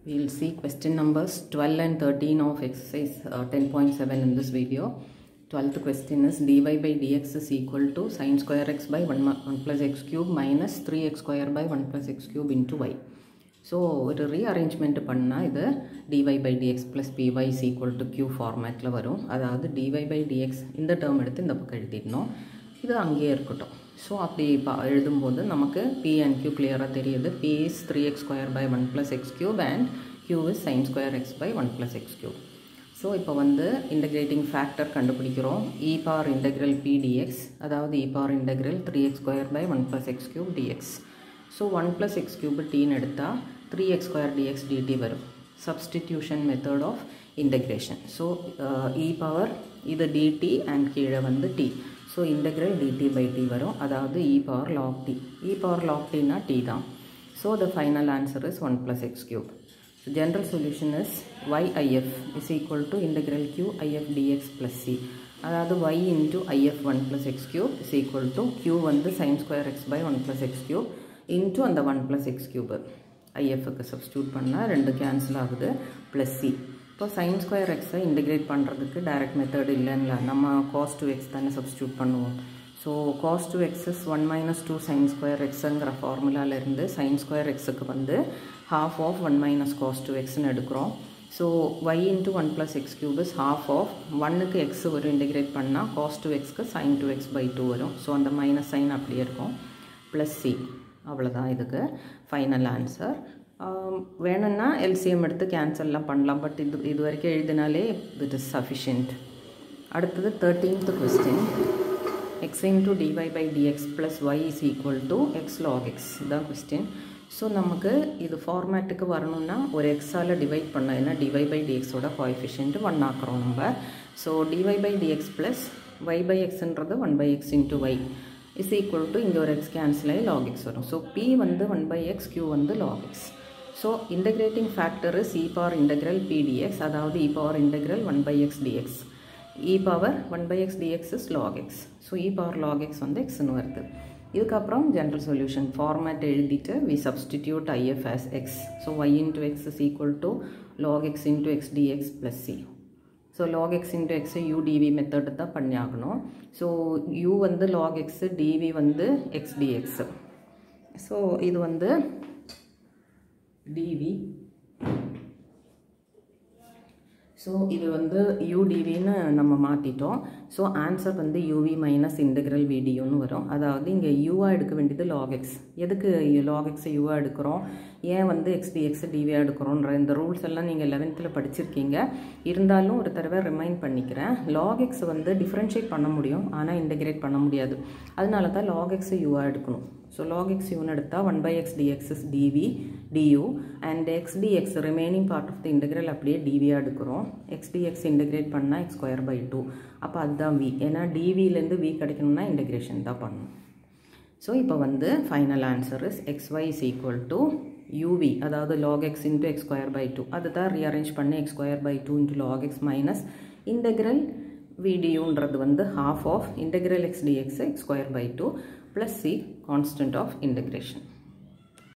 We will see question numbers 12 and 13 of exercise 10.7 in this video. 12th question is dy by dx is equal to sin square x by 1 plus x cube minus 3x square by 1 plus x cube into y. So, ஒரு rearrangement பண்ணா இது dy by dx plus py is equal to q formatல வரும். அதாவது dy by dx இந்த term எடுத்து இந்த பக்கம் எழுதிடணும். இது அங்கேயே இருக்கட்டும். ஸோ அப்படி எழுதும்போது நமக்கு p and q கிளியராக தெரியுது. p is 3x square by 1 plus x cube and q is sin square x by 1 plus x cube. So இப்போ வந்து இன்டகிரேட்டிங் ஃபேக்டர் கண்டுபிடிக்கிறோம். e power integral p dx அதாவது e power integral 3x square by 1 plus x cube dx. So 1 plus x cube tன்னு எடுத்தால் 3x square dx dt வரும். Substitution method of integration. So e power இது dt and கீழே வந்து t. So integral dt by t varum adavadhu e power log t. E power log t na t dhaan. So the final answer is 1 plus x cube. So general solution is yif is equal to integral q if dx plus c. Adavadhu y into if 1 plus x cube is equal to q vandu sin square x by 1 plus x cube into and the 1 plus x cube. if ku substitute panna rendu cancel agudhu plus c. இப்போ sin square x integrate பண்ணுறதுக்கு direct method இல்லைங்களா, நம்ம cos 2x தானே substitute பண்ணுவோம். So cos 2x is 1 minus 2 sin square xங்கிற ஃபார்முலாவிலேருந்து sin square xக்கு வந்து half of 1 minus cos 2xன்னு எடுக்கிறோம். So y into 1 plus x cube is half of 1க்கு x வரும் இன்டெகிரேட் பண்ணால் cos 2xக்கு sin 2x by 2 வரும். ஸோ அந்த மைனஸ் சைன் அப்படியே இருக்கும். ப்ளஸ் c அவ்வளோதான் இதுக்கு ஃபைனல் ஆன்சர். வேணும்னா எல்சிஎம் எடுத்து கேன்சல்லாம் பண்ணலாம், பட் இது வரைக்கும் எழுதினாலே இட் இஸ் சஃபிஷியன்ட். அடுத்தது 13th question, x into dy by dx plus y is equal to x log x இதான் கொஸ்டின். ஸோ நமக்கு இது ஃபார்மேட்டுக்கு வரணும்னா ஒரு எக்ஸால் டிவைட் பண்ண, ஏன்னா dy by dxோட கோஎஃபிஷியன்ட் 1 ஆக்குறோம் நம்ம. So dy by dx plus y by xன்றது 1 by x into y is equal to இங்கே ஒரு x கேன்சல் ஆகி log x வரும். ஸோ p வந்து 1 by x, q வந்து log x. So integrating factor is e power integral p dx, அதாவது e power integral 1 by x dx. e power 1 by x dx is log x. So e power log x வந்து x ன்னு வருது. இதுக்கப்புறம் general solution format எழுதிட்டு we substitute if as x. So y into x is equal to log x into x dx plus c. So log x into x u dv method தான் பண்ணி ஆகணும். So u வந்து log x, dv வந்து x dx. So இது வந்து dv. So இது வந்து udvன்னு நம்ம மாற்றிட்டோம். ஸோ ஆன்சர் வந்து uv மைனஸ் இன்டெக்ரல் vduன்னு வரும். அதாவது இங்கே யூவாக எடுக்க வேண்டியது log x. எதுக்கு log x யூவாக எடுக்கிறோம், ஏன் வந்து x dx dvயாக எடுக்கிறோன்ற இந்த ரூல்ஸ் எல்லாம் நீங்கள் 11th படிச்சிருக்கீங்க. இருந்தாலும் ஒரு தடவை ரிமைண்ட் பண்ணிக்கிறேன். log x வந்து டிஃப்ரென்ஷியேட் பண்ண முடியும், ஆனால் இன்டெகிரேட் பண்ண முடியாது. அதனால தான் log x யூவாக எடுக்கணும். So log x யூன்னு எடுத்தால் 1 by x dx is dv du and x dx remaining part of the integral அப்படியே dvயாக எடுக்கிறோம். x dx integrate பண்ணால் x square by 2. அப்போ அதுதான் v. ஏன்னா dvலேருந்து v கிடைக்கணும்னா இன்டெகிரேஷன் தான் பண்ணணும். ஸோ இப்போ வந்து final answer is xy is equal to uv, அதாவது log x into x square by 2. அதுதான் ரீஅரேஞ்ச் பண்ணி x square by 2 into log x minus integral vduன்றது வந்து half of integral x dx x square by 2 plus c constant of integration.